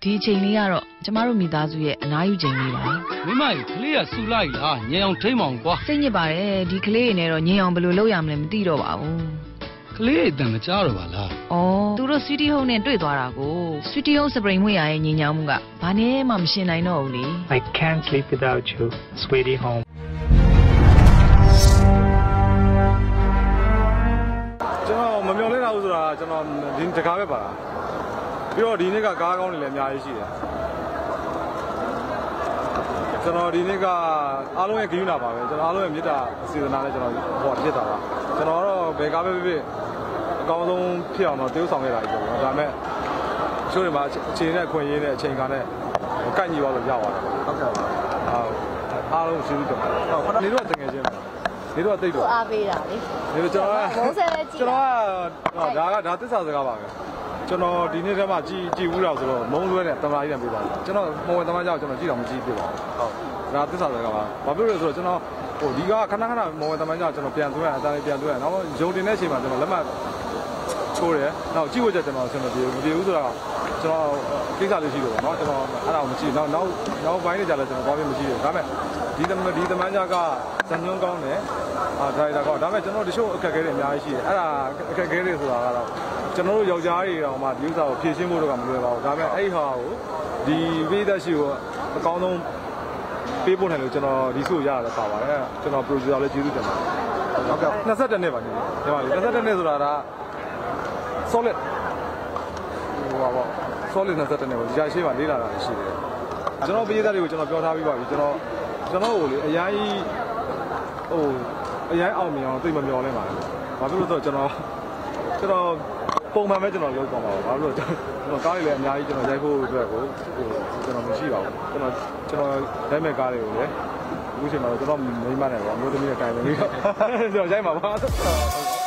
ဒီချိန်လေးကတော့ကျမတို့မိသားစုရဲ့အနားယူချိန်လေးပါမိမကြီးကလေးကဆူလိုက်လားညင်အောင်ထိမ့်မောင်ကွာစိတ်ညစ်ပါတယ်ဒီကလေးတွေနဲ့တော့ညင်အောင်ဘယ်လိုလုပ်ရမလဲမသိတော့ပါဘူးကလေးအတန်မကြားတော့ပါလားသူတို့ Sweetie Home နဲ့တွေ့သွားတာကို Sweetie Home စပရိန်မွေရရဲ့ညင်ညောင်းမှုကဘာနဲ့မှမရှင်းနိုင်တော့ဘူးလေ I can't sleep without you Sweetie Home ကျွန်တော်မမျော်လင့်တာဘူးဆိုတာကျွန်တော်ဒီတကားပဲပါတာပြီးတော့ဒီနေ့ကကားကောင်းနေလည်းအများကြီးရှိတယ်ကျွန်တော်ဒီနေ့ကအားလုံးရဲ့ဂရုဏာပါပဲကျွန်တော်အားလုံးရဲ့မေတ္တာစေတနာနဲ့ကျွန်တော်ဟောဖြစ်တာပါကျွန်တော်တော့ဘယ်ကားပဲဖြစ်အကောင်းဆုံးဖြစ်အောင်တော့တိုးဆောင်ခဲ့တာကြီးပေါ့ဒါပေမဲ့ချိုးတွေမှာအခြေနဲ့ခွင့်ရင်းနဲ့အချိန်ကနဲ့ကန့်ညီသွားလို့ရပါတယ်ဟုတ်ကဲ့ပါအားလုံးကျေးဇူးတင်ပါတယ်ဟုတ်နေတော့တကယ်ချင်းနေတော့တိတ်တော့အားပေးတာလေနေကျွန်တော်ကဒါသစ္စာစကားပါပဲကျွန်တော်ဒီနေ့တည်းမှကြည်ဦးတော့ဆိုတော့မုံလွဲနဲ့တမန်ကြီးနဲ့ပြပါကျွန်တော်မဝင်တမန်ကြောက်ကျွန်တော်ကြည့်တော့မကြည့်ပြပါဟုတ်ဒါသစ္စာစကားပါဘာဖြစ်လို့လဲဆိုတော့ကျွန်တော်ဟိုဒီကခဏခဏမဝင်တမန်ကြောက်ကျွန်တော်ပြန်သွင်းအသားလေးပြန်သွင်းနောက်ရုံတင်တဲ့အချိန်မှာကျွန်တော်လက်မှတ်ချိုးတယ်နောက်ကြည့်ဖို့ချက်ကျွန်တော်ဆင်မပြေဘူးဆိုတော့ကျွန်တော်ကိစ္စလေးရှိလို့ပေါ့နော်ကျွန်တော်အဲ့ဒါကိုမကြည့်နောက်ဘိုင်းနေကြလဲကျွန်တော်ဘာဖြစ်မကြည့်ဘူးဒါပေမဲ့ဒီတမန်ကြောက်ကဇန်ညွန်းကောင်းတယ်ဒါရိုက်တာကောဒါပေမဲ့ကျွန်တော်တချို့အခက်အခဲတွေအများကြီးရှိတယ်အဲ့ဒါအခက်အခဲတွေဆိုတာကတော့ကျွန်တော်တို့ယောက်ျားတွေတော့မှဒီဥစ္စာကိုဖြည့်ရှင်းဖို့တော့မလွယ်ပါဘူးဒါပေမဲ့အဲ့ဟာကိုဒီဝိသက်ရှိကိုအကောင်းဆုံးပေးဖို့နိုင်လို့ကျွန်တော်ဒီစုရရတယ်ပါပါတယ်ကျွန်တော် producer လည်းကျေးဇူးတင်ပါတယ်ဟုတ်ကဲ့22နှစ်ပါညီမလေး22နှစ်ဆိုတာက solid ဟိုပါပေါ့ solid 22နှစ်ပါဒီကြာရှေ့မှာလေးလာတာရှိတယ်ကျွန်တော်ပေးသားတွေကိုကျွန်တော်ပြောထားပြီးပါပြီကျွန်တော်ကိုလေအရင်အောင်မြင်အောင်သိမမျော်လင့်ပါဘူးဘာဖြစ်လို့ဆိုတော့ကျွန်တော်ပုံမှန်ပဲကျွန်တော်လုပ်သွားပါဘူးဘာလို့ကျွန်တော်ကားတွေလည်းအများကြီးကျွန်တော်ရိုက်ဖို့အတွက်ကိုကျွန်တော်မရှိပါဘူးကျွန်တော်ရိုက်မဲ့ကားတွေကိုလည်းအခုချိန်မှာတော့ကျွန်တော်မိမနဲ့ပေါ့မျိုးသမီးနဲ့တိုင်နေပြီးတော့ကျွန်တော်ရိုက်မှာပါ